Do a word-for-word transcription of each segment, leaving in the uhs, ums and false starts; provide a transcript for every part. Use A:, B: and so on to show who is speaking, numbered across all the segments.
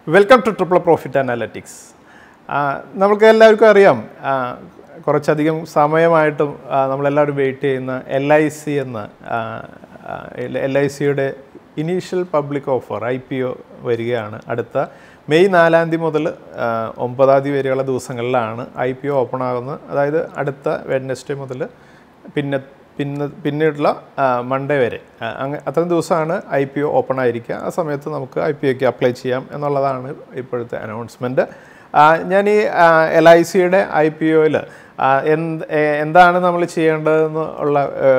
A: Welcome to Triple Profit Analytics. നമുക്ക് എല്ലാവർക്കും അറിയാം കുറച്ചധികം സമയമായിട്ടും നമ്മളെല്ലാവരും വെയിറ്റ് ചെയ്യുന്ന എൽ ഐ സി എന്ന എൽ ഐ സിയുടെ initial public offer I P O വരികയാണ്. അടുത്ത മെയ് നാലാം തീയതി മുതൽ ഒമ്പതാം തീയതി വരെയുള്ള ദിവസങ്ങളിലാണ് ഐ പി ഒ ഓപ്പൺ ആകുന്നത്. അതായത് അടുത്ത വെഡ്നെസ്ഡേ മുതൽ പിന്നെ പിന്നെ പിന്നീടുള്ള മൺഡേ വരെ അങ്ങ് അത്രയും ദിവസമാണ് ഐ പി ഒ ഓപ്പൺ ആയിരിക്കുക. ആ സമയത്ത് നമുക്ക് ഐ പി ഒക്ക് അപ്ലൈ ചെയ്യാം എന്നുള്ളതാണ് ഇപ്പോഴത്തെ അനൗൺസ്മെൻറ്റ്. ഞാൻ ഈ എൽ ഐ സിയുടെ ഐ പി ഒയിൽ എന്ത് എന്താണ് നമ്മൾ ചെയ്യേണ്ടതെന്ന് ഉള്ള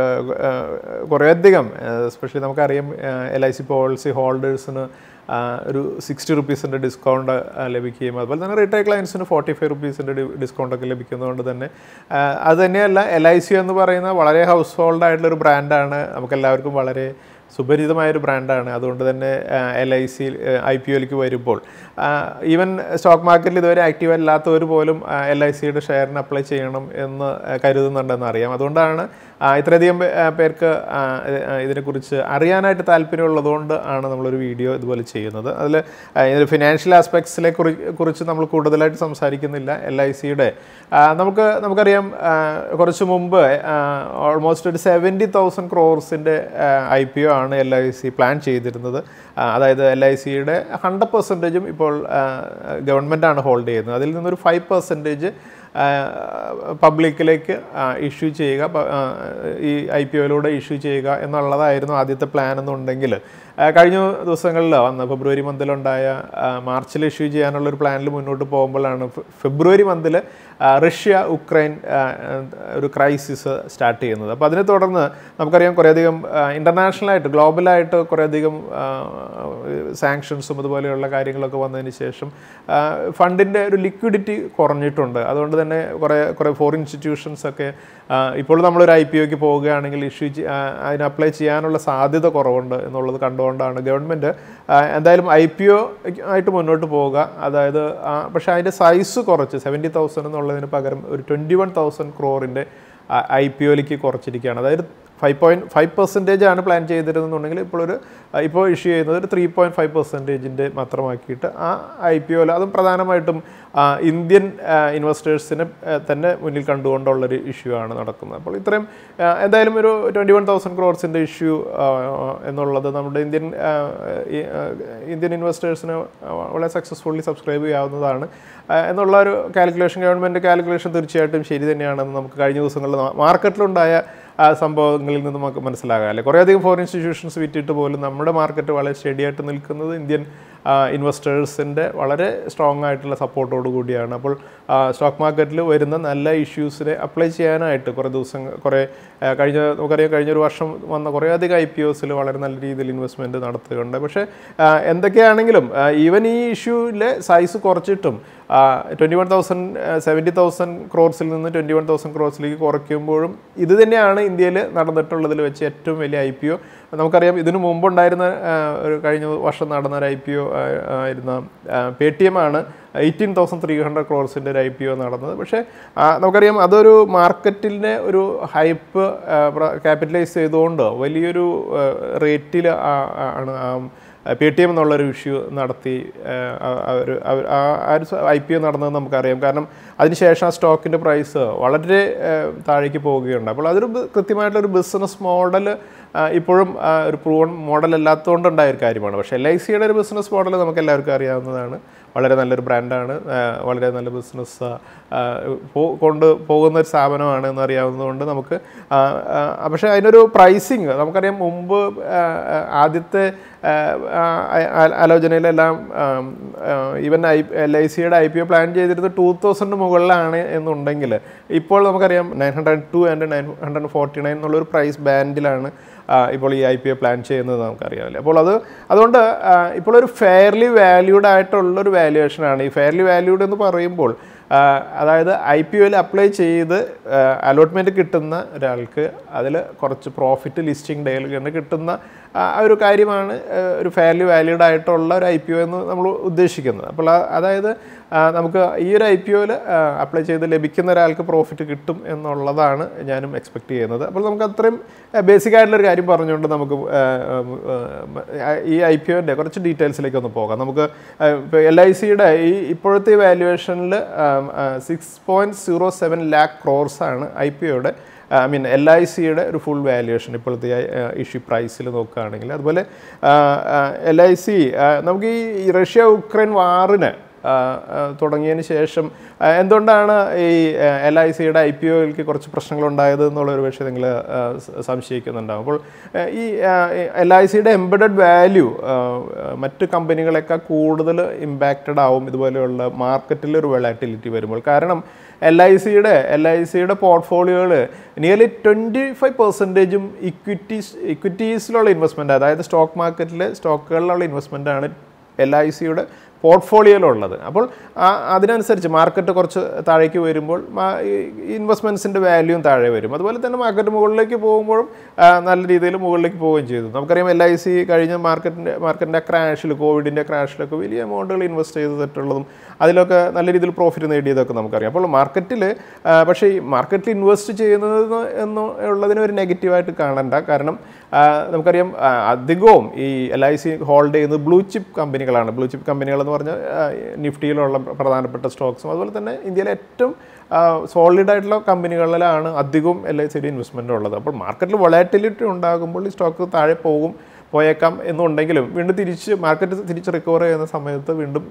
A: കുറേയധികം എസ്പെഷ്യലി നമുക്കറിയാം എൽ ഐ സി പോളിസി ഹോൾഡേഴ്സിന് ഒരു സിക്സ്റ്റി റുപ്പീസിൻ്റെ ഡിസ്കൗണ്ട് ലഭിക്കുകയും അതുപോലെ തന്നെ റീറ്റെയിൽ ക്ലയൻസിന് ഫോർട്ടി ഫൈവ് റുപ്പീസിൻ്റെ ഡിസ്കൗണ്ടൊക്കെ ലഭിക്കുന്നതുകൊണ്ട് തന്നെ അത് തന്നെയല്ല എൽ ഐ സി എന്ന് പറയുന്ന വളരെ ഹൗസ് ഹോൾഡ് ആയിട്ടുള്ളൊരു ബ്രാൻഡാണ്. നമുക്കെല്ലാവർക്കും വളരെ സുപരിചിതമായൊരു ബ്രാൻഡാണ്. അതുകൊണ്ട് തന്നെ L I C I P ഒയിലേക്ക് വരുമ്പോൾ ഈവൻ സ്റ്റോക്ക് മാർക്കറ്റിൽ ഇതുവരെ ആക്റ്റീവ് അല്ലാത്തവർ പോലും എൽ ഐ സിയുടെ ഷെയറിന് അപ്ലൈ ചെയ്യണം എന്ന് കരുതുന്നുണ്ടെന്ന് അറിയാം. അതുകൊണ്ടാണ് ഇത്രയധികം പേർക്ക് ഇതിനെക്കുറിച്ച് അറിയാനായിട്ട് താല്പര്യമുള്ളതുകൊണ്ട് ആണ് നമ്മളൊരു വീഡിയോ ഇതുപോലെ ചെയ്യുന്നത്. അതിൽ ഇതിൽ ഫിനാൻഷ്യൽ ആസ്പെക്ട്സിനെ കുറിച്ച് നമ്മൾ കൂടുതലായിട്ട് സംസാരിക്കുന്നില്ല. എൽ ഐ സിയുടെ നമുക്ക് നമുക്കറിയാം കുറച്ച് മുമ്പ് ഓൾമോസ്റ്റ് ഒരു സെവൻറ്റി തൗസൻഡ് ക്രോർസിൻ്റെ ഐ പി ഒ ആണ് എൽ ഐ സി പ്ലാൻ ചെയ്തിരുന്നത്. അതായത് എൽ ഐ സിയുടെ ഹൺഡ്രഡ് പെർസെൻറ്റേജും ഇപ്പോൾ ഗവൺമെൻറ്റാണ് ഹോൾഡ് ചെയ്യുന്നത്. അതിൽ നിന്നൊരു ഫൈവ് പെർസെൻറ്റേജ് പബ്ലിക്കിലേക്ക് ഇഷ്യൂ ചെയ്യുക, ഈ ഐ പി ഒയിലൂടെ ഇഷ്യൂ ചെയ്യുക എന്നുള്ളതായിരുന്നു ആദ്യത്തെ പ്ലാൻ എന്നുണ്ടെങ്കിൽ കഴിഞ്ഞ ദിവസങ്ങളിൽ വന്ന ഫെബ്രുവരി മന്തിലുണ്ടായ മാർച്ചിൽ ഇഷ്യൂ ചെയ്യാനുള്ളൊരു പ്ലാനിൽ മുന്നോട്ട് പോകുമ്പോഴാണ് ഫെബ്രുവരി മന്തിൽ റഷ്യ ഉക്രൈൻ ഒരു ക്രൈസിസ് സ്റ്റാർട്ട് ചെയ്യുന്നത്. അപ്പോൾ അതിനെ തുടർന്ന് നമുക്കറിയാം കുറേയധികം ഇൻ്റർനാഷണലായിട്ട് ഗ്ലോബലായിട്ട് കുറേയധികം സാങ്ഷൻസും അതുപോലെയുള്ള കാര്യങ്ങളൊക്കെ വന്നതിന് ശേഷം ഫണ്ടിൻ്റെ ഒരു ലിക്വിഡിറ്റി കുറഞ്ഞിട്ടുണ്ട്. അതുകൊണ്ട് തന്നെ കുറേ കുറേ ഫോറിൻ ഇൻസ്റ്റിറ്റ്യൂഷൻസൊക്കെ ഇപ്പോൾ നമ്മളൊരു ഐ പി ഒക്ക് പോവുകയാണെങ്കിൽ ഇഷ്യൂ അതിന് അപ്ലൈ ചെയ്യാനുള്ള സാധ്യത കുറവുണ്ട് എന്നുള്ളത് കണ്ടുകൊണ്ടാണ് ഗവൺമെൻറ് എന്തായാലും ഐ പി ഒ ആയിട്ട് മുന്നോട്ട് പോവുക. അതായത് പക്ഷേ അതിൻ്റെ സൈസ് കുറച്ച് സെവൻറ്റി തൗസൻഡ് എന്നുള്ളതിന് പകരം ഒരു ട്വൻറ്റി വൺ തൗസൻഡ് ക്രോറിൻ്റെ ഐ പി ഒയിലേക്ക് കുറച്ചിരിക്കുകയാണ്. അതായത് ഫൈവ് പോയിൻറ്റ് ഫൈവ് പെർസെൻറ്റേജ് ആണ് പ്ലാൻ ചെയ്തിരുന്നുണ്ടെങ്കിൽ ഇപ്പോഴൊരു ഇപ്പോൾ ഇഷ്യൂ ചെയ്യുന്നത് ഒരു ത്രീ പോയിൻറ്റ് ഫൈവ് പെർസെൻറ്റേജിൻ്റെ മാത്രമാക്കിയിട്ട് ആ ഐ പി ഒയിൽ അതും പ്രധാനമായിട്ടും ഇന്ത്യൻ ഇൻവെസ്റ്റേഴ്സിനെ തന്നെ മുന്നിൽ കണ്ടുകൊണ്ടുള്ളൊരു ഇഷ്യൂ ആണ് നടക്കുന്നത്. അപ്പോൾ ഇത്രയും എന്തായാലും ഒരു ട്വൻറ്റി വൺ തൗസൻഡ് ക്രോർസിൻ്റെ ഇഷ്യൂ എന്നുള്ളത് നമ്മുടെ ഇന്ത്യൻ ഇന്ത്യൻ ഇൻവെസ്റ്റേഴ്സിന് വളരെ സക്സസ്ഫുള്ളി സബ്സ്ക്രൈബ് ചെയ്യാവുന്നതാണ് എന്നുള്ള ഒരു കാൽക്കുലേഷൻ ഗവൺമെൻറ് കാൽക്കുലേഷൻ തീർച്ചയായിട്ടും ശരി തന്നെയാണെന്ന് നമുക്ക് കഴിഞ്ഞ ദിവസങ്ങളിൽ മാർക്കറ്റിലുണ്ടായ സംഭവങ്ങളിൽ നിന്ന് നമുക്ക് മനസ്സിലാകാം. അല്ലേ, കുറേയധികം ഫോറിൻ ഇൻസ്റ്റിറ്റ്യൂഷൻസ് വിറ്റിട്ട് പോലും നമ്മുടെ മാർക്കറ്റ് വളരെ സ്റ്റഡി ആയിട്ട് നിൽക്കുന്നത് ഇന്ത്യൻ ഇൻവെസ്റ്റേഴ്സിൻ്റെ വളരെ സ്ട്രോങ് ആയിട്ടുള്ള സപ്പോർട്ടോട് കൂടിയാണ്. അപ്പോൾ സ്റ്റോക്ക് മാർക്കറ്റിൽ വരുന്ന നല്ല ഇഷ്യൂസിനെ അപ്ലൈ ചെയ്യാനായിട്ട് കുറേ ദിവസം കുറേ കഴിഞ്ഞ നമുക്കറിയാം കഴിഞ്ഞൊരു വർഷം വന്ന കുറേയധികം ഐ പി ഒസിൽ വളരെ നല്ല രീതിയിൽ ഇൻവെസ്റ്റ്മെൻറ്റ് നടത്തുകയുണ്ട്. പക്ഷേ എന്തൊക്കെയാണെങ്കിലും ഈവൻ ഈ ഇഷ്യൂവിലെ സൈസ് കുറച്ചിട്ടും twenty one thousand seventy thousand ക്രോർസിൽ നിന്ന് ട്വൻറ്റി വൺ തൗസൻഡ് ക്രോർസിലേക്ക് കുറയ്ക്കുമ്പോഴും ഇത് തന്നെയാണ് ഇന്ത്യയിൽ നടന്നിട്ടുള്ളതിൽ വെച്ച് ഏറ്റവും വലിയ ഐ പി ഒ. നമുക്കറിയാം ഇതിനു മുമ്പുണ്ടായിരുന്ന ഒരു കഴിഞ്ഞ വർഷം നടന്ന ഒരു ഐ പി ഒ ആയിരുന്ന പേ ടി എം ആണ് എയ്റ്റീൻ തൗസൻഡ് ത്രീ ഹൺഡ്രഡ് ക്രോർസിൻ്റെ ഒരു ഐ പി ഒ നടന്നത്. പക്ഷേ നമുക്കറിയാം അതൊരു മാർക്കറ്റിനെ ഒരു ഹൈപ്പ് ക്യാപിറ്റലൈസ് ചെയ്തുകൊണ്ട് വലിയൊരു റേറ്റിൽ ആണ് പേ ടി എം എന്നുള്ളൊരു ഇഷ്യൂ നടത്തി ഒരു ആ ഒരു ഐ പി ഒ നടന്നത് നമുക്കറിയാം. കാരണം അതിനുശേഷം ആ സ്റ്റോക്കിൻ്റെ പ്രൈസ് വളരെ താഴേക്ക് പോവുകയുണ്ട്. അപ്പോൾ അതൊരു കൃത്യമായിട്ടുള്ളൊരു ബിസിനസ് മോഡൽ ഇപ്പോഴും ഒരു പ്രൂവൺ മോഡൽ അല്ലാത്തതുകൊണ്ടുണ്ടായ ഒരു കാര്യമാണ്. പക്ഷേ എൽ ഐ സിയുടെ ഒരു ബിസിനസ് മോഡൽ നമുക്ക് എല്ലാവർക്കും അറിയാവുന്നതാണ്. വളരെ നല്ലൊരു ബ്രാൻഡാണ്, വളരെ നല്ല ബിസിനസ് കൊണ്ട് പോകുന്ന ഒരു സ്ഥാപനമാണ് എന്നറിയാവുന്നതുകൊണ്ട് നമുക്ക് പക്ഷേ അതിനൊരു പ്രൈസിങ് നമുക്കറിയാം. മുമ്പ് ആദ്യത്തെ ആലോചനയിലെല്ലാം ഈവൻ ഐ എൽ ഐ സിയുടെ ഐ പി ഒ പ്ലാൻ ചെയ്തിരുന്നത് ടു തൗസൻഡ് മുകളിലാണ് എന്നുണ്ടെങ്കിൽ ഇപ്പോൾ നമുക്കറിയാം nine hundred two and nine hundred forty nine എന്നുള്ളൊരു പ്രൈസ് ബാൻഡിലാണ് ഇപ്പോൾ ഈ ഐ പി ഒ പ്ലാൻ ചെയ്യുന്നത് നമുക്കറിയാമല്ലേ. അപ്പോൾ അത് അതുകൊണ്ട് ഇപ്പോൾ ഒരു ഫെയർലി വാല്യൂഡ് ആയിട്ടുള്ളൊരു വാല്യുവേഷനാണ്. ഈ ഫെയർലി വാല്യൂഡ് എന്ന് പറയുമ്പോൾ അതായത് ഐ പി ഒയിൽ അപ്ലൈ ചെയ്ത് അലോട്ട്മെൻറ്റ് കിട്ടുന്ന ഒരാൾക്ക് അതിൽ കുറച്ച് പ്രോഫിറ്റ് ലിസ്റ്റിംഗ് ഡേയിൽ കിട്ടുന്ന ആ ഒരു കാര്യമാണ് ഒരു ഫെയർലി വാലിഡ് ആയിട്ടുള്ള ഒരു ഐ പി ഒ എന്ന് നമ്മൾ ഉദ്ദേശിക്കുന്നത്. അപ്പോൾ അതായത് നമുക്ക് ഈ ഒരു ഐ പി ഒയിൽ അപ്ലൈ ചെയ്ത് ലഭിക്കുന്ന ഒരാൾക്ക് പ്രോഫിറ്റ് കിട്ടും എന്നുള്ളതാണ് ഞാനും എക്സ്പെക്ട് ചെയ്യുന്നത്. അപ്പോൾ നമുക്ക് അത്രയും ബേസിക് ആയിട്ടുള്ളൊരു കാര്യം പറഞ്ഞുകൊണ്ട് നമുക്ക് ഈ ഐ പി ഒൻ്റെ കുറച്ച് ഡീറ്റെയിൽസിലേക്ക് ഒന്ന് പോകാം. നമുക്ക് ഇപ്പോൾ എൽ ഐ സിയുടെ ഈ ഇപ്പോഴത്തെ വാല്യുവേഷനിൽ six point zero seven lakh ക്രോർസാണ് ഐ പി ഒയുടെ ഐ മീൻ എൽ ഐ സിയുടെ ഒരു ഫുൾ വാല്യുവേഷൻ ഇപ്പോഴത്തെ ഇഷ്യൂ പ്രൈസിൽ നോക്കുകയാണെങ്കിൽ. അതുപോലെ എൽ ഐ സി നമുക്ക് ഈ റഷ്യ ഉക്രൈൻ വാറിന് തുടങ്ങിയതിന് ശേഷം എന്തുകൊണ്ടാണ് ഈ എൽ ഐ സിയുടെ ഐ പി ഒയിലേക്ക് കുറച്ച് പ്രശ്നങ്ങളുണ്ടായത് എന്നുള്ളൊരു പക്ഷേ നിങ്ങൾ സംശയിക്കുന്നുണ്ടാകും. അപ്പോൾ ഈ എൽ ഐ സിയുടെ എംബഡഡ് വാല്യൂ മറ്റ് കമ്പനികളെക്കാൾ കൂടുതൽ ഇമ്പാക്റ്റഡ് ആവും ഇതുപോലെയുള്ള മാർക്കറ്റിലൊരു വൊളാറ്റിലിറ്റി വരുമ്പോൾ. കാരണം എൽ ഐ സിയുടെ എൽ ഐ സിയുടെ പോർട്ട്ഫോളിയോകൾ നിയർലി ട്വൻറ്റി ഫൈവ് പെർസെൻറ്റേജും ഇക്വിറ്റീസ് ഇക്വിറ്റീസിലുള്ള ഇൻവെസ്റ്റ്മെൻറ്റ്, അതായത് സ്റ്റോക്ക് മാർക്കറ്റിലെ സ്റ്റോക്കുകളിലുള്ള ഇൻവെസ്റ്റ്മെൻറ്റാണ് എൽ ഐ സിയുടെ പോർട്ട്ഫോളിയോയിലുള്ളത്. അപ്പോൾ അതിനനുസരിച്ച് മാർക്കറ്റ് കുറച്ച് താഴേക്ക് വരുമ്പോൾ ഇൻവെസ്റ്റ്മെൻറ്റ്സിൻ്റെ വാല്യൂയും താഴെ വരും. അതുപോലെ തന്നെ മാർക്കറ്റ് മുകളിലേക്ക് പോകുമ്പോഴും നല്ല രീതിയിൽ മുകളിലേക്ക് പോവുകയും ചെയ്തു. നമുക്കറിയാം എൽ ഐ സി കഴിഞ്ഞ മാർക്കറ്റിൻ്റെ മാർക്കറ്റിൻ്റെ ക്രാഷിൽ, കോവിഡിൻ്റെ ക്രാഷിലൊക്കെ വലിയ എമൗണ്ടുകൾ ഇൻവെസ്റ്റ് ചെയ്തിട്ടുള്ളതും അതിലൊക്കെ നല്ല രീതിയിൽ പ്രോഫിറ്റ് നേടിയതൊക്കെ നമുക്കറിയാം. അപ്പോൾ മാർക്കറ്റിൽ പക്ഷേ ഈ മാർക്കറ്റിൽ ഇൻവെസ്റ്റ് ചെയ്യുന്നത് എന്നുള്ളതിന് ഒരു നെഗറ്റീവായിട്ട് കാണണ്ട. കാരണം നമുക്കറിയാം അധികവും ഈ എൽ ഐ സി ഹോൾഡ് ചെയ്യുന്നത് ബ്ലൂ ചിപ്പ് കമ്പനികളാണ്. ബ്ലൂ ചിപ്പ് കമ്പനികൾ എന്ന് പറഞ്ഞാൽ നിഫ്റ്റിയിലുള്ള പ്രധാനപ്പെട്ട സ്റ്റോക്സും അതുപോലെ തന്നെ ഇന്ത്യയിലെ ഏറ്റവും സോളിഡ് ആയിട്ടുള്ള കമ്പനികളിലാണ് അധികവും എൽ ഐ സിയുടെ ഇൻവെസ്റ്റ്മെൻറ്റ് ഉള്ളത്. അപ്പോൾ മാർക്കറ്റിൽ വൊളാറ്റിലിറ്റി ഉണ്ടാകുമ്പോൾ ഈ സ്റ്റോക്ക് താഴെ പോകും പോയേക്കാം എന്നുണ്ടെങ്കിലും വീണ്ടും തിരിച്ച് മാർക്കറ്റ് തിരിച്ച് റിക്കവർ ചെയ്യുന്ന സമയത്ത് വീണ്ടും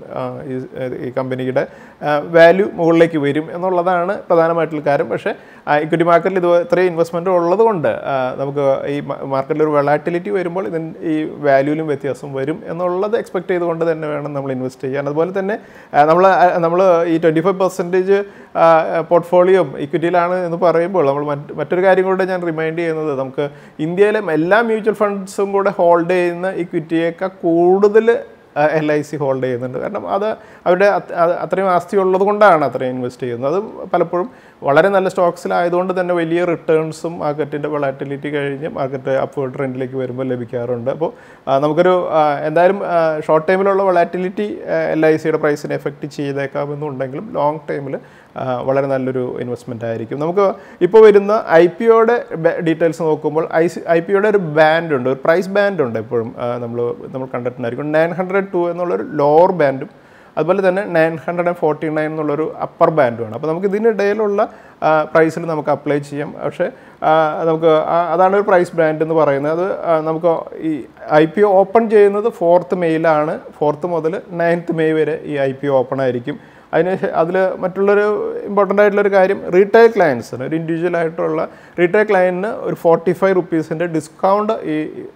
A: ഈ കമ്പനിയുടെ വാല്യൂ മുകളിലേക്ക് വരും എന്നുള്ളതാണ് പ്രധാനമായിട്ടുള്ള കാര്യം. പക്ഷേ ഇക്വിറ്റി മാർക്കറ്റിൽ ഇത് ഇത്രയും ഇൻവെസ്റ്റ്മെൻറ്റ് ഉള്ളത് കൊണ്ട് നമുക്ക് ഈ മാർക്കറ്റിലൊരു വൊളാറ്റിലിറ്റി വരുമ്പോൾ ഇതിന് ഈ വാല്യൂവിലും വ്യത്യാസം വരും എന്നുള്ളത് എക്സ്പെക്ട് ചെയ്തുകൊണ്ട് തന്നെ വേണം നമ്മൾ ഇൻവെസ്റ്റ് ചെയ്യാൻ. അതുപോലെ തന്നെ നമ്മൾ നമ്മൾ ഈ ട്വൻറ്റി ഫൈവ് പെർസെൻറ്റേജ് പോർട്ട്ഫോളിയോ ഇക്വിറ്റിയിലാണ് എന്ന് പറയുമ്പോൾ നമ്മൾ മറ്റ് മറ്റൊരു കാര്യം കൂടെ ഞാൻ റിമൈൻഡ് ചെയ്യുന്നത്, നമുക്ക് ഇന്ത്യയിലെ എല്ലാ മ്യൂച്വൽ ഫണ്ട്സും കൂടെ ഹോൾഡ് ചെയ്യുന്ന ഇക്വിറ്റിയേക്കാൾ കൂടുതൽ എൽ ഐ സി ഹോൾഡ് ചെയ്യുന്നുണ്ട്. കാരണം അത് അവരുടെ അത്രയും ആസ്തി ഉള്ളത് കൊണ്ടാണ് അത്രയും ഇൻവെസ്റ്റ് ചെയ്യുന്നത്. അത് പലപ്പോഴും വളരെ നല്ല സ്റ്റോക്സിലായതുകൊണ്ട് തന്നെ വലിയ റിട്ടേൺസും മാർക്കറ്റിൻ്റെ വൊളാറ്റിലിറ്റി കഴിഞ്ഞ് മാർക്കറ്റ് അപ്വേർഡ് ട്രെൻഡിലേക്ക് വരുമ്പോൾ ലഭിക്കാറുണ്ട്. അപ്പോൾ നമുക്കൊരു എന്തായാലും ഷോർട്ട് ടൈമിലുള്ള വൊളാറ്റിലിറ്റി എൽ ഐ സിയുടെ പ്രൈസിനെ എഫക്റ്റ് ചെയ്തേക്കാമെന്നുണ്ടെങ്കിലും ലോങ് ടൈമിൽ വളരെ നല്ലൊരു ഇൻവെസ്റ്റ്മെൻ്റ് ആയിരിക്കും. നമുക്ക് ഇപ്പോൾ വരുന്ന ഐ പി ഒയുടെ ഡീറ്റെയിൽസ് നോക്കുമ്പോൾ ഐ സി ഐ പി ഒയുടെ ഒരു ബാൻഡ് ഉണ്ട്, ഒരു പ്രൈസ് ബാൻഡ് ഉണ്ട്. എപ്പോഴും നമ്മൾ നമ്മൾ കണ്ടിട്ടുണ്ടായിരിക്കും നയൻ ഹൺഡ്രഡ് ടു എന്നുള്ളൊരു ലോവർ ബാൻഡും അതുപോലെ തന്നെ nine hundred and forty nine എന്നുള്ളൊരു അപ്പർ ബാൻഡുമാണ്. അപ്പോൾ നമുക്ക് ഇതിനിടയിലുള്ള പ്രൈസിൽ നമുക്ക് അപ്ലൈ ചെയ്യാം. പക്ഷേ നമുക്ക് അതാണ് ഒരു പ്രൈസ് ബാൻഡ് എന്ന് പറയുന്നത്. അത് നമുക്ക് ഈ ഐ പി ഒ ഓപ്പൺ ചെയ്യുന്നത് ഫോർത്ത് മെയ്യിലാണ്. ഫോർത്ത് മുതൽ നയൻത്ത് മെയ് വരെ ഈ ഐ പി ഒ ഓപ്പൺ ആയിരിക്കും. അതിന് അതിൽ മറ്റുള്ളൊരു ഇമ്പോർട്ടൻ്റ് ആയിട്ടുള്ളൊരു കാര്യം റീറ്റെയിൽ ക്ലയൻസിന്, ഒരു ഇൻഡിവിജ്വൽ ആയിട്ടുള്ള റീറ്റെയിൽ ക്ലയൻറ്റിന് ഒരു ഫോർട്ടി ഫൈവ് റുപ്പീസിൻ്റെ ഡിസ്കൗണ്ട് ഈ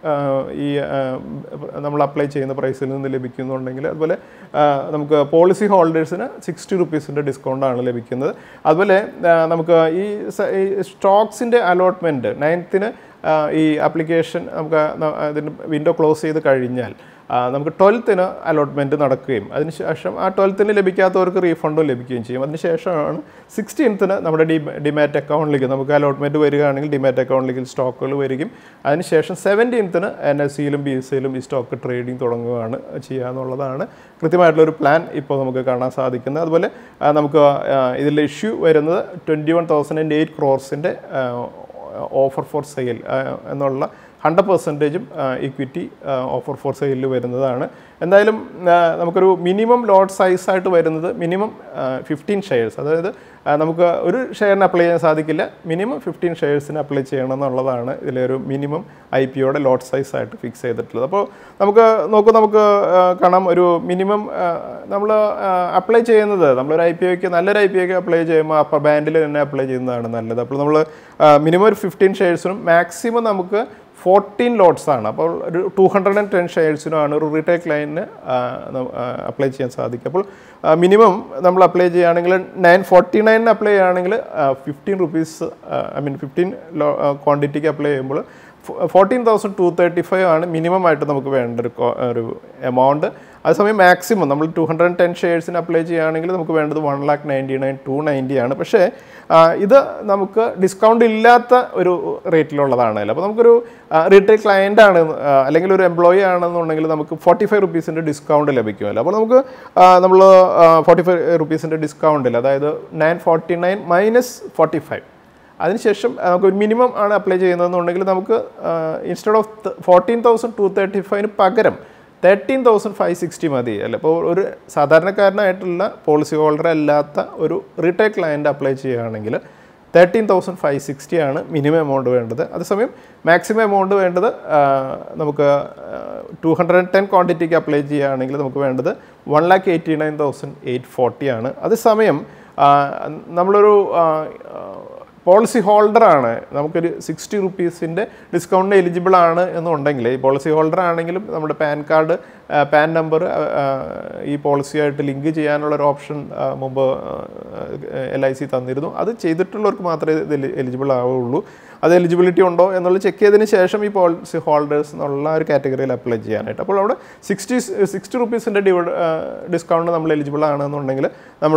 A: ഈ നമ്മൾ അപ്ലൈ ചെയ്യുന്ന പ്രൈസിൽ നിന്ന് ലഭിക്കുന്നുണ്ടെങ്കിൽ, അതുപോലെ നമുക്ക് പോളിസി ഹോൾഡേഴ്സിന് സിക്സ്റ്റി റുപ്പീസിൻ്റെ ഡിസ്കൗണ്ടാണ് ലഭിക്കുന്നത്. അതുപോലെ നമുക്ക് ഈ സ്റ്റോക്സിൻ്റെ അലോട്ട്മെൻറ്റ് നയൻത്തിന് ഈ ആപ്ലിക്കേഷൻ നമുക്ക് ഇതിന് വിൻഡോ ക്ലോസ് ചെയ്ത് കഴിഞ്ഞാൽ നമുക്ക് ട്വൽത്തിന് അലോട്ട്മെൻറ്റ് നടക്കുകയും അതിനുശേഷം ആ ട്വൽത്തിന് ലഭിക്കാത്തവർക്ക് റീഫണ്ടും ലഭിക്കുകയും ചെയ്യും. അതിനുശേഷമാണ് സിക്സ്റ്റീൻത്തിന് നമ്മുടെ ഡി ഡിമാറ്റ് അക്കൗണ്ടിലേക്ക് നമുക്ക് അലോട്ട്മെൻറ്റ് വരികയാണെങ്കിൽ ഡിമാറ്റ് അക്കൗണ്ടിലേക്ക് സ്റ്റോക്കുകൾ വരികയും അതിനുശേഷം സെവൻറ്റീൻത്തിന് എൻ എസ് സിയിലും ബി എസ് സിയിലും ഈ സ്റ്റോക്ക് ട്രേഡിംഗ് തുടങ്ങുകയാണ് ചെയ്യുക എന്നുള്ളതാണ് കൃത്യമായിട്ടുള്ളൊരു പ്ലാൻ ഇപ്പോൾ നമുക്ക് കാണാൻ സാധിക്കുന്നത്. അതുപോലെ നമുക്ക് ഇതിൽ ഇഷ്യൂ വരുന്നത് twenty one thousand and eight ക്രോർസിൻ്റെ ഓഫർ ഫോർ സെയിൽ എന്നുള്ള ഹൺഡ്രഡ് പെർസെൻറ്റേജും ഇക്വിറ്റി ഓഫർ ഫോർ സെയിലിൽ വരുന്നതാണ്. എന്തായാലും നമുക്കൊരു മിനിമം ലോട്ട് സൈസായിട്ട് വരുന്നത് മിനിമം ഫിഫ്റ്റീൻ ഷെയർസ്, അതായത് നമുക്ക് ഒരു ഷെയറിന് അപ്ലൈ ചെയ്യാൻ സാധിക്കില്ല, മിനിമം ഫിഫ്റ്റീൻ ഷെയർസിന് അപ്ലൈ ചെയ്യണം എന്നുള്ളതാണ് ഇതിലൊരു മിനിമം ഐ പി ഒയുടെ ലോട്ട് സൈസായിട്ട് ഫിക്സ് ചെയ്തിട്ടുള്ളത്. അപ്പോൾ നമുക്ക് നോക്കൂ, നമുക്ക് കാണാം ഒരു മിനിമം നമ്മൾ അപ്ലൈ ചെയ്യുന്നത് നമ്മളൊരു ഐ പി ഒക്ക് നല്ലൊരു ഐ പി ഒക്ക് അപ്ലൈ ചെയ്യുമ്പോൾ അപ്പർ ബാൻഡിൽ തന്നെ അപ്ലൈ ചെയ്യുന്നതാണ് നല്ലത്. അപ്പോൾ നമ്മൾ മിനിമം ഒരു ഫിഫ്റ്റീൻ ഷെയർസിനും മാക്സിമം നമുക്ക് ഫോർട്ടീൻ ലോട്ട്സാണ്. അപ്പോൾ ഒരു ടു ഹൺഡ്രഡ് ആൻഡ് ടെൻ ഷെയർസിനുമാണ് ഒരു റീറ്റെയിൽ ക്ലയൻറ്റിന് അപ്ലൈ ചെയ്യാൻ സാധിക്കും. അപ്പോൾ മിനിമം നമ്മൾ അപ്ലൈ ചെയ്യുകയാണെങ്കിൽ നയൻ ഫോർട്ടി നയനിന് അപ്ലൈ ചെയ്യുകയാണെങ്കിൽ fifteen rupees I mean fifteen low ക്വാണ്ടിറ്റിക്ക് അപ്ലൈ ചെയ്യുമ്പോൾ fourteen thousand two thirty five ആണ് മിനിമം ആയിട്ട് നമുക്ക് വേണ്ട ഒരു ഒരു എമൗണ്ട്. അതേസമയം മാക്സിമം നമ്മൾ ടു ഹൺഡ്രഡ് ടെൻ ഷെയർസിന് അപ്ലൈ ചെയ്യുകയാണെങ്കിൽ നമുക്ക് വേണ്ടത് one lakh ninety nine two ninety ആണ്. പക്ഷേ ഇത് നമുക്ക് ഡിസ്കൗണ്ട് ഇല്ലാത്ത ഒരു റേറ്റിലുള്ളതാണ്. അപ്പോൾ നമുക്കൊരു റീറ്റെയിൽ ക്ലയൻ്റ് ആണ് അല്ലെങ്കിൽ ഒരു എംപ്ലോയി ആണെന്നുണ്ടെങ്കിൽ നമുക്ക് ഫോർട്ടി ഫൈവ് റുപ്പീസിൻ്റെ ഡിസ്കൗണ്ട് ലഭിക്കുമല്ലോ. അപ്പോൾ നമുക്ക് നമ്മൾ ഫോർട്ടി ഫൈവ് റുപ്പീസിൻ്റെ ഡിസ്കൗണ്ടിൽ, അതായത് nine forty nine minus forty five, അതിനുശേഷം നമുക്ക് ഒരു മിനിമം ആണ് അപ്ലൈ ചെയ്യുന്നതെന്നുണ്ടെങ്കിൽ നമുക്ക് instead of fourteen thousand two thirty ഫൈവിന് പകരം തേർട്ടീൻ തൗസൻഡ് ഫൈവ് സിക്സ്റ്റി മതി അല്ലേ. അപ്പോൾ ഒരു സാധാരണക്കാരനായിട്ടുള്ള പോളിസി ഹോൾഡർ അല്ലാത്ത ഒരു റീറ്റെയിൽ ക്ലയൻറ്റ് അപ്ലൈ ചെയ്യുകയാണെങ്കിൽ തേർട്ടീൻ തൗസൻഡ് ഫൈവ് സിക്സ്റ്റി ആണ് മിനിമം എമൗണ്ട് വേണ്ടത്. അതേസമയം മാക്സിമം എമൗണ്ട് വേണ്ടത് നമുക്ക് ടു ഹൺഡ്രഡ് ടെൻ ക്വാണ്ടിറ്റിക്ക് അപ്ലൈ ചെയ്യുകയാണെങ്കിൽ നമുക്ക് വേണ്ടത് one lakh eighty nine thousand eight forty ആണ്. അതേസമയം നമ്മളൊരു പോളിസി ഹോൾഡറാണ്, നമുക്കൊരു സിക്സ്റ്റി റുപ്പീസിൻ്റെ ഡിസ്കൗണ്ടിന് എലിജിബിൾ ആണ് എന്നുണ്ടെങ്കിൽ, ഈ പോളിസി ഹോൾഡർ ആണെങ്കിലും നമ്മുടെ പാൻ കാർഡ് പാൻ നമ്പർ ഈ പോളിസിയായിട്ട് ലിങ്ക് ചെയ്യാനുള്ളൊരു ഓപ്ഷൻ മുമ്പ് എൽ ഐ സി തന്നിരുന്നു. അത് ചെയ്തിട്ടുള്ളവർക്ക് മാത്രമേ ഇത് എലിജിബിൾ ആവുകയുള്ളൂ. അത് എലിജിബിലിറ്റി ഉണ്ടോ എന്നുള്ളത് ചെക്ക് ചെയ്തതിന് ശേഷം ഈ പോളിസി ഹോൾഡേഴ്സ് എന്നുള്ള ഒരു കാറ്റഗറിയിൽ അപ്ലൈ ചെയ്യാനായിട്ട്. അപ്പോൾ അവിടെ സിക്സ്റ്റി സിക്സ്റ്റി റുപ്പീസിൻ്റെ ഡിവൈഡ് ഡിസ്കൗണ്ട് നമ്മൾ എലിജിബിൾ ആണെന്നുണ്ടെങ്കിൽ നമ്മൾ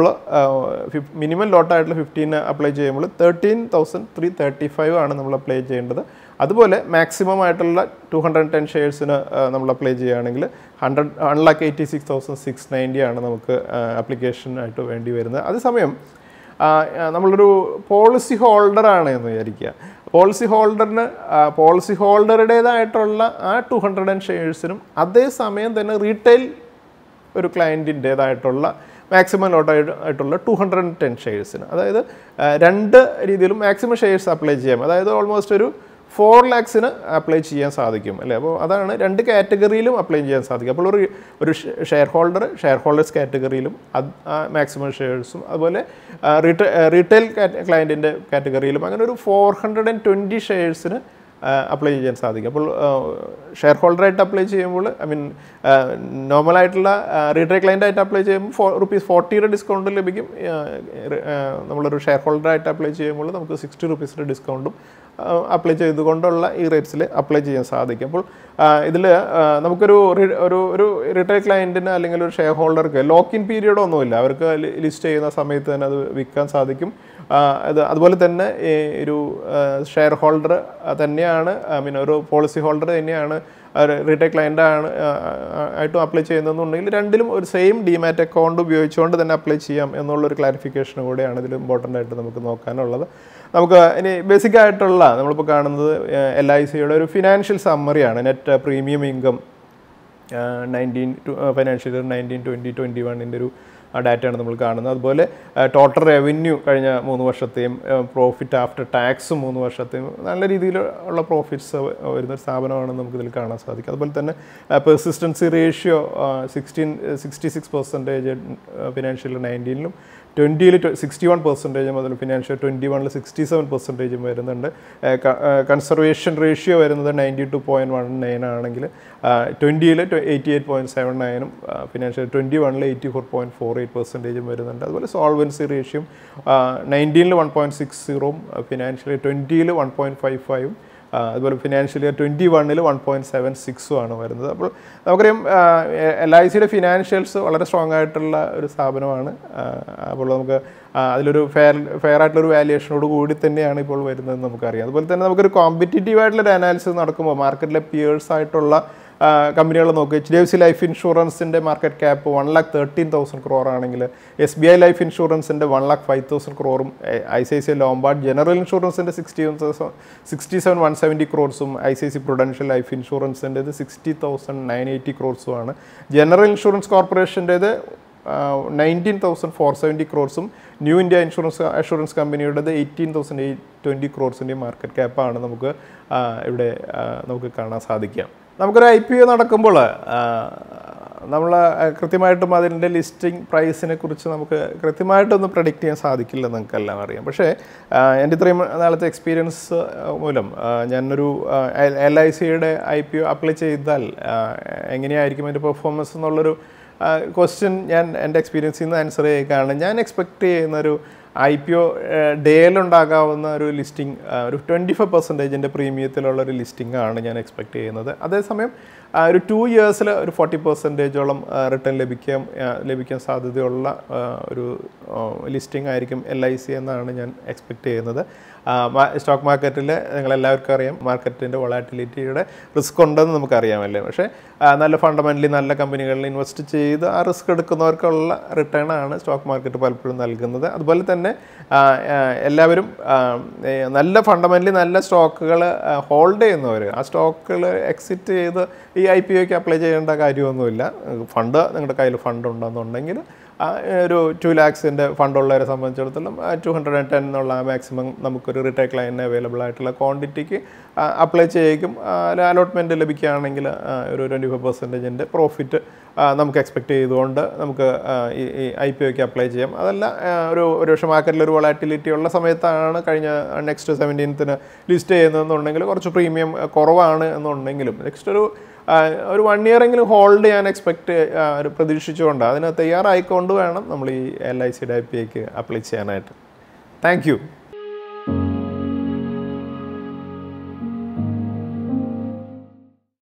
A: മിനിമം ലോട്ടായിട്ടുള്ള ഫിഫ്റ്റീൻ അപ്ലൈ ചെയ്യുമ്പോൾ thirteen thousand three thirty five ആണ് നമ്മൾ അപ്ലൈ ചെയ്യേണ്ടത്. അതുപോലെ മാക്സിമം ആയിട്ടുള്ള ടു ഹൺഡ്രഡ് ടെൻ ഷെയർസിന് നമ്മൾ അപ്ലൈ ചെയ്യുകയാണെങ്കിൽ hundred one lakh eighty six thousand six ninety ആണ് നമുക്ക് ആപ്ലിക്കേഷനായിട്ട് വേണ്ടി വരുന്നത്. അതേസമയം നമ്മളൊരു പോളിസി ഹോൾഡറാണ് എന്ന് വിചാരിക്കുക. പോളിസി ഹോൾഡറിന് പോളിസി ഹോൾഡറുടേതായിട്ടുള്ള ആ ടു ഹൺഡ്രഡ് ആൻഡ് ഷെയർസിനും അതേസമയം തന്നെ റീറ്റെയിൽ ഒരു ക്ലയൻറ്റിൻ്റേതായിട്ടുള്ള മാക്സിമം ലോട്ടായിട്ട് ആയിട്ടുള്ള ടു ഹൺഡ്രഡ് ടെൻ ഷെയർസിന്, അതായത് രണ്ട് രീതിയിലും മാക്സിമം ഷെയർസ് അപ്ലൈ ചെയ്യാം. അതായത് ഓൾമോസ്റ്റ് ഒരു ഫോർ ലാക്സിന് അപ്ലൈ ചെയ്യാൻ സാധിക്കും അല്ലേ. അപ്പോൾ അതാണ് രണ്ട് കാറ്റഗറിയിലും അപ്ലൈ ചെയ്യാൻ സാധിക്കും. അപ്പോൾ ഒരു ഒരു ഷെയർ ഹോൾഡർ ഷെയർ ഹോൾഡേഴ്സ് കാറ്റഗറിയിലും അത് മാക്സിമം ഷെയർസും, അതുപോലെ റീറ്റെയിൽ റീറ്റെയിൽ ക്ലയൻറ്റിൻ്റെ കാറ്റഗറിയിലും അങ്ങനെ ഒരു ഫോർ ഹൺഡ്രഡ് ആൻഡ് ട്വൻറ്റി ഷെയർസിന് അപ്ലൈ ചെയ്യാൻ സാധിക്കും. അപ്പോൾ ഷെയർ ഹോൾഡറായിട്ട് അപ്ലൈ ചെയ്യുമ്പോൾ, ഐ മീൻ നോർമലായിട്ടുള്ള റീറ്റെയിൽ ക്ലയൻ്റായിട്ട് അപ്ലൈ ചെയ്യുമ്പോൾ ഫോർ റുപ്പീസ് ഫോർട്ടിയുടെ ഡിസ്കൗണ്ട് ലഭിക്കും. നമ്മളൊരു ഷെയർ ഹോൾഡറായിട്ട് അപ്ലൈ ചെയ്യുമ്പോൾ നമുക്ക് സിക്സ്റ്റി റുപ്പീസിൻ്റെ ഡിസ്കൗണ്ടും അപ്ലൈ ചെയ്തുകൊണ്ടുള്ള ഈ റേറ്റ്സിൽ അപ്ലൈ ചെയ്യാൻ സാധിക്കും. അപ്പോൾ ഇതിൽ നമുക്കൊരു ഒരു ഒരു റീറ്റെയിൽ ക്ലയൻറ്റിന് അല്ലെങ്കിൽ ഒരു ഷെയർ ഹോൾഡർക്ക് ലോക്ക് ഇൻ പീരിയഡ് ഒന്നുമില്ല. അവർക്ക് ലിസ്റ്റ് ചെയ്യുന്ന സമയത്ത് തന്നെ അത് വിൽക്കാൻ സാധിക്കും. അത് അതുപോലെ തന്നെ ഈ ഒരു ഷെയർ ഹോൾഡർ തന്നെയാണ്, ഐ മീൻ ഒരു പോളിസി ഹോൾഡർ തന്നെയാണ് റീറ്റെയിൽ ക്ലയൻ്റ് ആണ് ആയിട്ടും അപ്ലൈ ചെയ്യുന്നതെന്നുണ്ടെങ്കിൽ രണ്ടിലും ഒരു സെയിം ഡിമാറ്റ് അക്കൗണ്ട് ഉപയോഗിച്ചുകൊണ്ട് തന്നെ അപ്ലൈ ചെയ്യാം എന്നുള്ളൊരു ക്ലാരിഫിക്കേഷൻ കൂടെയാണ് ഇതിൽ ഇമ്പോർട്ടൻ്റ് ആയിട്ട് നമുക്ക് നോക്കാനുള്ളത്. നമുക്ക് ഇനി ബേസിക് ആയിട്ടുള്ള നമ്മളിപ്പോൾ കാണുന്നത് എൽ ഐ സിയുടെ ഒരു ഫിനാൻഷ്യൽ സമ്മറിയാണ്. Net premium income nineteen two financial year nineteen twenty twenty വണ്ണിൻ്റെ ഒരു ഡാറ്റയാണ് നമ്മൾ കാണുന്നത്. അതുപോലെ ടോട്ടൽ റവന്യൂ കഴിഞ്ഞ മൂന്ന് വർഷത്തെയും പ്രോഫിറ്റ് ആഫ്റ്റർ ടാക്സും മൂന്ന് വർഷത്തെയും നല്ല രീതിയിലുള്ള പ്രോഫിറ്റ്സ് വരുന്നൊരു സ്ഥാപനമാണെന്ന് നമുക്കിതിൽ കാണാൻ സാധിക്കും. അതുപോലെ തന്നെ persistency ratio sixteen sixty six percentage financial നയൻറ്റീനിലും ട്വൻറ്റിയിൽ സിക്സ്റ്റി വൺ പെർസെൻറ്റേജ് മുതൽ ഫിനാൻഷ്യൽ ട്വൻറ്റി വണ്ണിൽ സിക്സ്റ്റി സെവൻ പെർസെൻറ്റേജും വരുന്നുണ്ട്. കൺസർവേഷൻ റേഷ്യോ വരുന്നത് ninety two point one nine ആണെങ്കിൽ ട്വൻറ്റിയിൽ എയ്റ്റി എയ്റ്റ് പോയിൻറ്റ് സെവൻ നയനും ഫിനാൻഷ്യൽ ട്വൻറ്റി വണ്ണിൽ eighty four point four eight പെർസെൻറ്റേജും വരുന്നുണ്ട്. അതുപോലെ സോൾവൻസി റേഷ്യോ നയൻറ്റീനിൽ വൺ പോയിൻറ്റ് സിക്സ് സീറോയും ഫിനാൻഷ്യൽ ട്വൻറ്റിയിൽ വൺ പോയിൻറ്റ് ഫൈവ് ഫൈവും അതുപോലെ ഫിനാൻഷ്യൽ ഇയർ ട്വൻറ്റി വണ്ണിൽ വൺ പോയിൻറ്റ് സെവൻ സിക്സും ആണ് വരുന്നത്. അപ്പോൾ നമുക്കറിയാം എൽ ഐ സിയുടെ ഫിനാൻഷ്യൽസ് വളരെ സ്ട്രോങ് ആയിട്ടുള്ള ഒരു സ്ഥാപനമാണ്. അപ്പോൾ നമുക്ക് അതിലൊരു ഫെയർ ഫെയർ ആയിട്ടുള്ളൊരു വാല്യുവേഷനോട് കൂടി തന്നെയാണ് ഇപ്പോൾ വരുന്നതെന്ന് നമുക്കറിയാം. അതുപോലെ തന്നെ നമുക്കൊരു കോമ്പറ്റീറ്റീവ് ആയിട്ടുള്ളൊരു അനാലിസിസ് നടക്കുമ്പോൾ മാർക്കറ്റിലെ പിയേഴ്സ് ആയിട്ടുള്ള കമ്പനികൾ നോക്കുക. H D F C life ഇൻഷുറൻസിൻ്റെ market cap one lakh thirteen thousand crore ആണെങ്കിൽ എസ് ബി ഐ ലൈഫ് ഇൻഷുറൻസിൻ്റെ വൺ ലാക്ക് ഫൈവ് തൗസൻഡ് ക്രോറും I C I C I Lombard general ഇൻഷുറൻസിൻ്റെ sixty sixty seven one seventy ക്രോർസും I C I C prudential life ഇൻഷുറൻസിൻ്റേത് sixty thousand nine eighty ക്രോർസുമാണ്. General insurance കോർപ്പറേഷൻ്റേത് nineteen thousand four seventy ക്രോർസും new India insurance assurance കമ്പനിയുടേത് eighteen thousand eight twenty ക്രോർസിൻ്റെയും market ക്യാപ്പാണ് നമുക്ക് ഇവിടെ നമുക്ക് കാണാൻ സാധിക്കുക. നമുക്കൊരു ഐ പി ഒ നടക്കുമ്പോൾ നമ്മൾ കൃത്യമായിട്ടും അതിൻ്റെ ലിസ്റ്റിംഗ് പ്രൈസിനെ കുറിച്ച് നമുക്ക് കൃത്യമായിട്ടൊന്നും പ്രഡിക്റ്റ് ചെയ്യാൻ സാധിക്കില്ല, നിങ്ങൾക്കെല്ലാം അറിയാം. പക്ഷേ എൻ്റെ ഇത്രയും നാളത്തെ എക്സ്പീരിയൻസ് മൂലം ഞാനൊരു എൽ ഐ സിയുടെ ഐ പി ഒ അപ്ലൈ ചെയ്താൽ എങ്ങനെയായിരിക്കും അതിൻ്റെ പെർഫോമൻസ് എന്നുള്ളൊരു ക്വസ്റ്റ്യൻ ഞാൻ എൻ്റെ എക്സ്പീരിയൻസിൽ നിന്ന് ആൻസർ ചെയ്യുകയാണ്. ഞാൻ എക്സ്പെക്റ്റ് ചെയ്യുന്നൊരു ഐ പി ഒ ഡേയിലുണ്ടാകാവുന്ന ഒരു ലിസ്റ്റിംഗ് ഒരു ട്വൻറ്റി ഫൈവ് പെർസെൻറ്റേജിൻ്റെ പ്രീമിയത്തിലുള്ള ഒരു ലിസ്റ്റിംഗ് ആണ് ഞാൻ എക്സ്പെക്ട് ചെയ്യുന്നത്. അതേസമയം ഒരു ടു ഇയേഴ്സിൽ ഒരു ഫോർട്ടി പെർസെൻറ്റേജോളം റിട്ടേൺ ലഭിക്കാൻ ലഭിക്കാൻ സാധ്യതയുള്ള ഒരു ലിസ്റ്റിംഗ് ആയിരിക്കും എൽ ഐ സി എന്നാണ് ഞാൻ എക്സ്പെക്ട് ചെയ്യുന്നത്. സ്റ്റോക്ക് മാർക്കറ്റിൽ നിങ്ങളെല്ലാവർക്കും അറിയാം, മാർക്കറ്റിൻ്റെ വൊളാറ്റിലിറ്റിയുടെ റിസ്ക് ഉണ്ടെന്ന് നമുക്കറിയാമല്ലേ. പക്ഷേ നല്ല ഫണ്ടമെൻ്റലി നല്ല കമ്പനികളിൽ ഇൻവെസ്റ്റ് ചെയ്ത് ആ റിസ്ക് എടുക്കുന്നവർക്കുള്ള റിട്ടേൺ ആണ് സ്റ്റോക്ക് മാർക്കറ്റ് പലപ്പോഴും നൽകുന്നത്. അതുപോലെ തന്നെ എല്ലാവരും നല്ല ഫണ്ടമെൻ്റലി നല്ല സ്റ്റോക്കുകൾ ഹോൾഡ് ചെയ്യുന്നവർ ആ സ്റ്റോക്കുകൾ എക്സിറ്റ് ചെയ്ത് ഈ ഐ പി ഒക്ക് അപ്ലൈ ചെയ്യേണ്ട കാര്യമൊന്നുമില്ല. ഫണ്ട് നിങ്ങളുടെ കയ്യിൽ ഫണ്ട് ഉണ്ടെന്നുണ്ടെങ്കിൽ ഒരു ടു ലാക്സിൻ്റെ ഫണ്ടുള്ളവരെ സംബന്ധിച്ചിടത്തോളം ടു ഹൺഡ്രഡ് ആൻഡ് ടെൻ എന്നുള്ള മാക്സിമം നമുക്കൊരു റിട്ടയർ ക്ലയൻറ്റിന് അവൈലബിൾ ആയിട്ടുള്ള ക്വാണ്ടിറ്റിക്ക് അപ്ലൈ ചെയ്യിക്കും. അലോട്ട്മെൻറ്റ് ലഭിക്കുകയാണെങ്കിൽ ഒരു ട്വൻറ്റി ഫൈവ് പെർസെൻറ്റേജിൻ്റെ പ്രോഫിറ്റ് നമുക്ക് എക്സ്പെക്ട് ചെയ്തുകൊണ്ട് നമുക്ക് ഈ ഐ പി ഒക്ക് അപ്ലൈ ചെയ്യാം. അതല്ല ഒരു ഒരു പക്ഷേ മാർക്കറ്റിൽ ഒരു വൊളാറ്റിലിറ്റി ഉള്ള സമയത്താണ് കഴിഞ്ഞ നെക്സ്റ്റ് സെവൻറ്റീൻത്തിന് ലിസ്റ്റ് ചെയ്യുന്നതെന്നുണ്ടെങ്കിൽ കുറച്ച് പ്രീമിയം കുറവാണ് എന്നുണ്ടെങ്കിലും നെക്സ്റ്റ് ഒരു ഒരു വൺ ഇയറെങ്കിലും ഹോൾഡ് ചെയ്യാൻ എക്സ്പെക്ട് ഒരു പ്രതീക്ഷിച്ചുകൊണ്ട് അതിന് തയ്യാറായിക്കൊണ്ട് വേണം നമ്മൾ ഈ എൽ ഐ സിയുടെ ഐ പി ഐക്ക് അപ്ലൈ ചെയ്യാനായിട്ട്. Thank U.